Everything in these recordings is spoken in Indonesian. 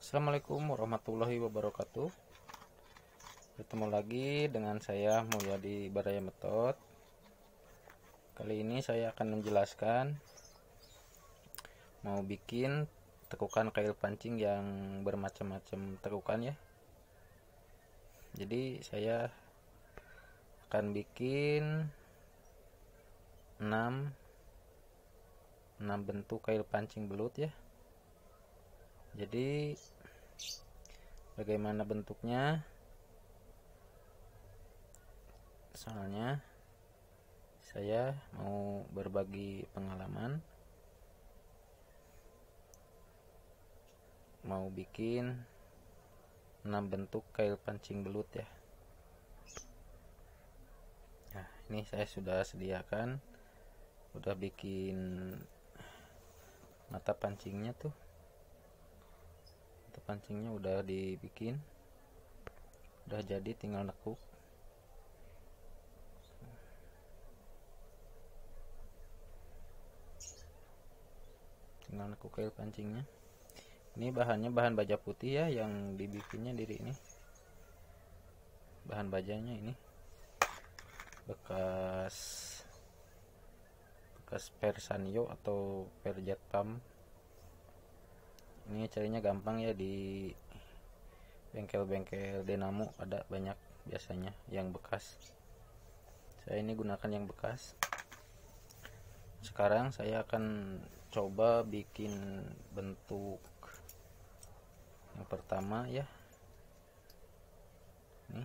Assalamualaikum warahmatullahi wabarakatuh. Bertemu lagi dengan saya Mulyadi Baraya Method. Kali ini saya akan menjelaskan mau bikin tekukan kail pancing yang bermacam-macam tekukan ya. Jadi saya akan bikin 6 bentuk kail pancing belut ya. Jadi bagaimana bentuknya? Soalnya saya mau berbagi pengalaman, mau bikin 6 bentuk kail pancing belut ya. Nah, ini saya sudah sediakan, udah bikin mata pancingnya tuh. Pancingnya udah dibikin, udah jadi, tinggal nekuk. Kail pancingnya. Ini bahannya bahan baja putih ya, yang dibikinnya diri ini. Bahan bajanya ini bekas per Sanyo atau per Jetpam. Ini carinya gampang ya, di bengkel-bengkel Denamo ada banyak biasanya yang bekas. Saya ini gunakan yang bekas. Sekarang saya akan coba bikin bentuk yang pertama ya. Nih,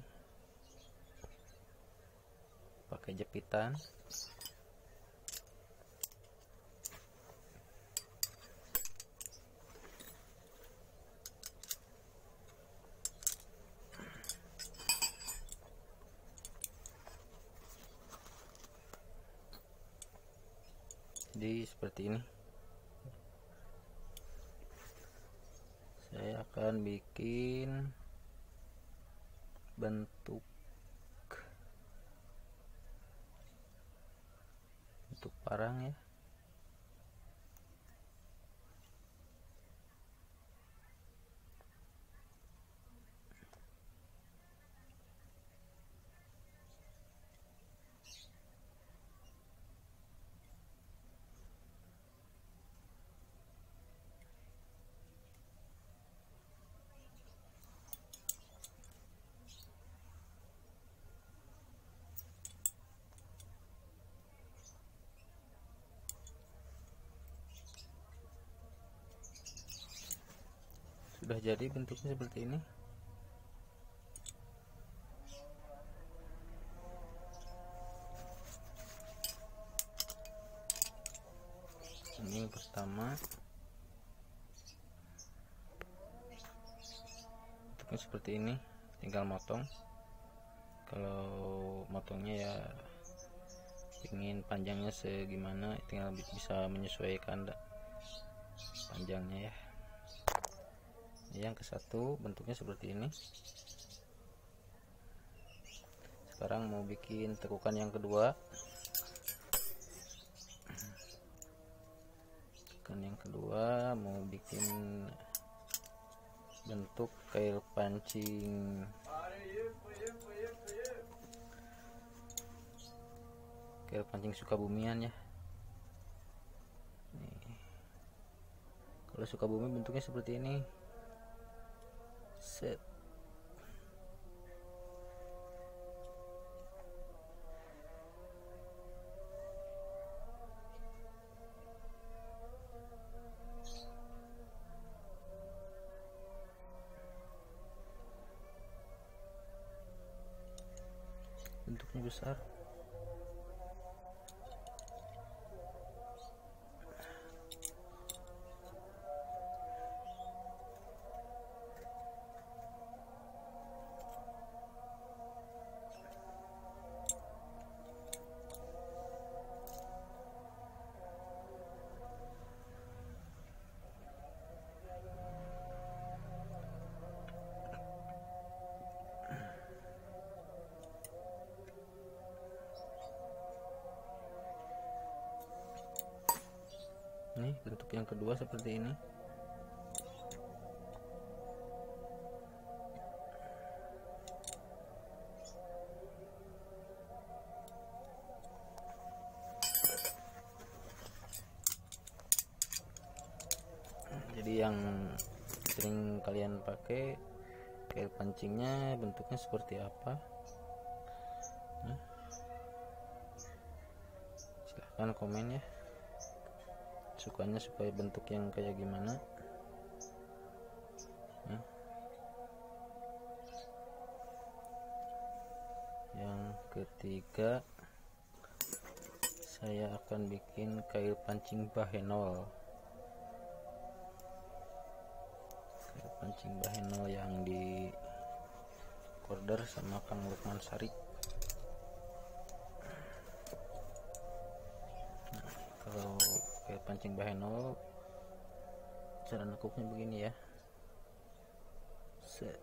pakai jepitan. Jadi seperti ini. Saya akan bikin bentuk parang ya. Sudah jadi bentuknya seperti ini. Ini yang pertama. Bentuknya seperti ini, tinggal motong. Kalau motongnya ya ingin panjangnya segimana, tinggal bisa menyesuaikan panjangnya ya. Yang ke satu bentuknya seperti ini. Sekarang mau bikin tekukan yang kedua. Tekukan yang kedua mau bikin bentuk kail pancing Sukabumian ya. Nih. Kalau Sukabumi bentuknya seperti ini. Set. Bentuknya besar. Nih bentuk yang kedua seperti ini. kalian pakai kail pancingnya bentuknya seperti apa. Silahkan komen ya, sukanya supaya bentuk yang kayak gimana. Yang ketiga, saya akan bikin kail pancing bahenol. Kail pancing bahenol yang di order sama Kang Lukman Sari. Nah, kalau kail pancing bahenol cara nekuknya begini ya. Set.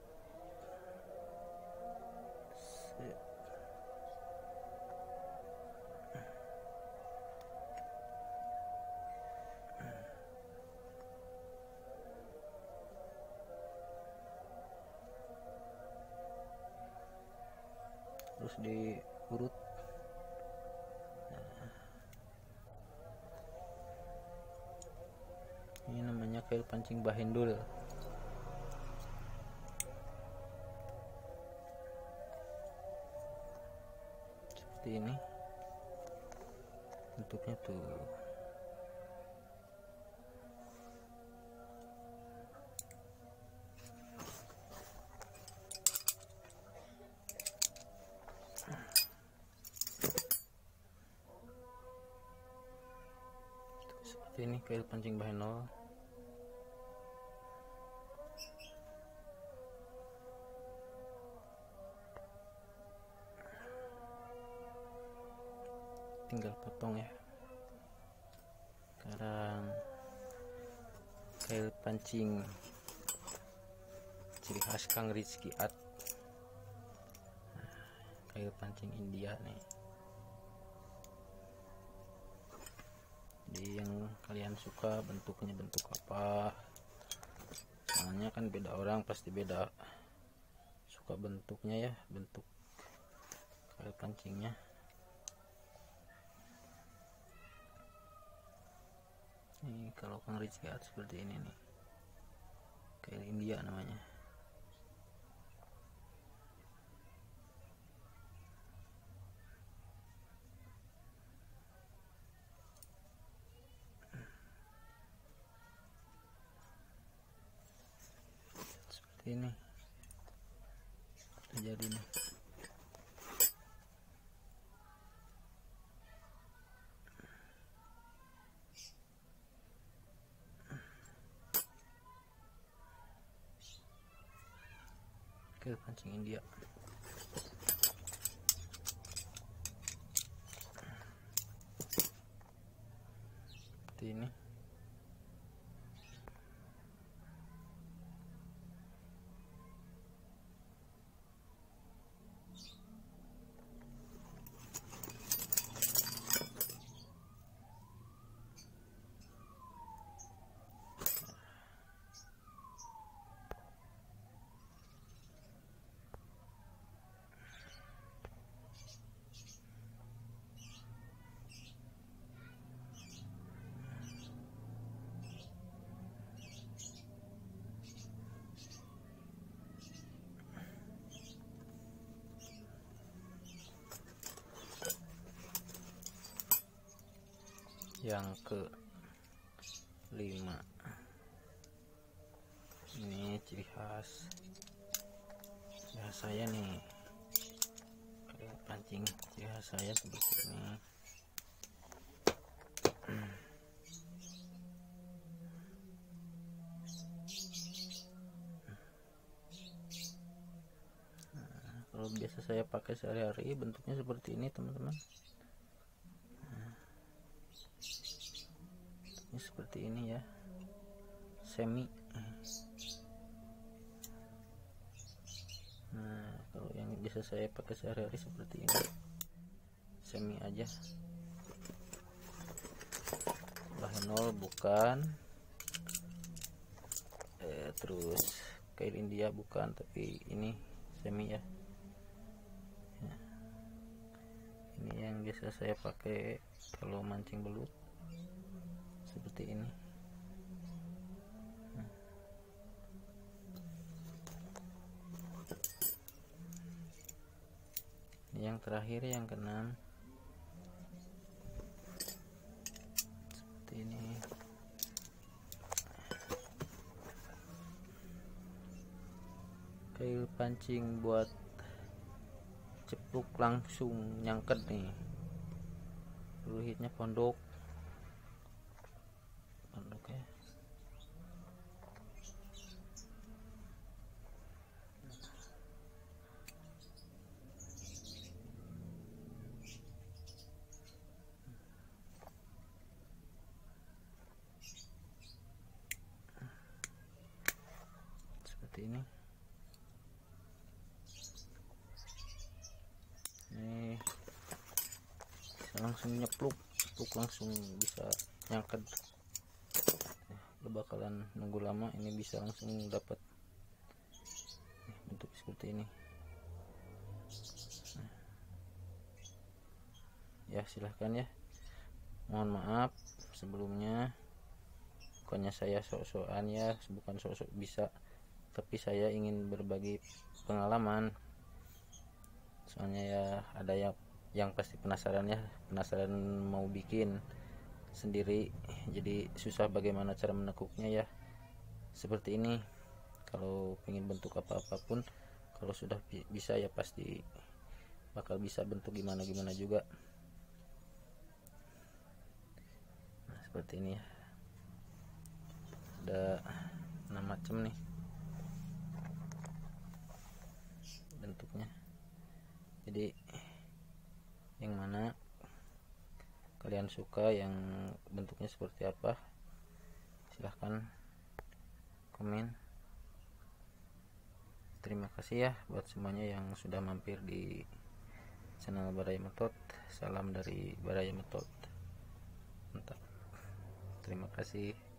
Terus diurut. Ini namanya kail pancing bahendul. Seperti ini bentuknya tuh. Seperti ini kail pancing bahenol. Tinggal potong ya. Sekarang kail pancing ciri khas Kang Rizky Art. Kail pancing India nih. Jadi yang kalian suka bentuknya bentuk apa, soalnya kan beda orang pasti beda suka bentuknya ya, bentuk kail pancingnya. Ini kalau Kang Rizky Art seperti ini nih, kail India namanya. Seperti ini jadi nih. Kail pancing India. Seperti ini. Yang ke-5, ini ciri khas ya saya nih, kail pancing ciri khas saya seperti ini. Nah, kalau biasa saya pakai sehari-hari bentuknya seperti ini teman-teman. Seperti ini ya, semi. Nah, kalau yang biasa saya pakai sehari-hari seperti ini, semi aja. Bahenol bukan, terus kail India bukan, tapi ini semi ya. Ini yang biasa saya pakai kalau mancing belut. Seperti ini. Ini yang terakhir, yang keenam. Seperti ini. Kail pancing buat cepluk langsung nyangket nih. Fluidnya pondok ya. Seperti ini. Ini langsung nyepluk langsung bisa nyangkut. Lo bakalan nunggu lama, ini bisa langsung dapat bentuk seperti ini. Ya silahkan ya, mohon maaf sebelumnya, bukannya saya sok-sokan ya, bukan sok-sok bisa, tapi saya ingin berbagi pengalaman. Soalnya ya ada yang pasti penasaran ya, penasaran mau bikin sendiri, jadi susah bagaimana cara menekuknya ya. Seperti ini, kalau ingin bentuk apapun, kalau sudah bisa ya pasti bakal bisa bentuk gimana juga. Nah seperti ini ya, ada 6 macam nih bentuknya. Jadi yang mana kalian suka, yang bentuknya seperti apa, silahkan komen. Terima kasih ya buat semuanya yang sudah mampir di channel Baraya Method. Salam dari Baraya Method. Mantap. Terima kasih.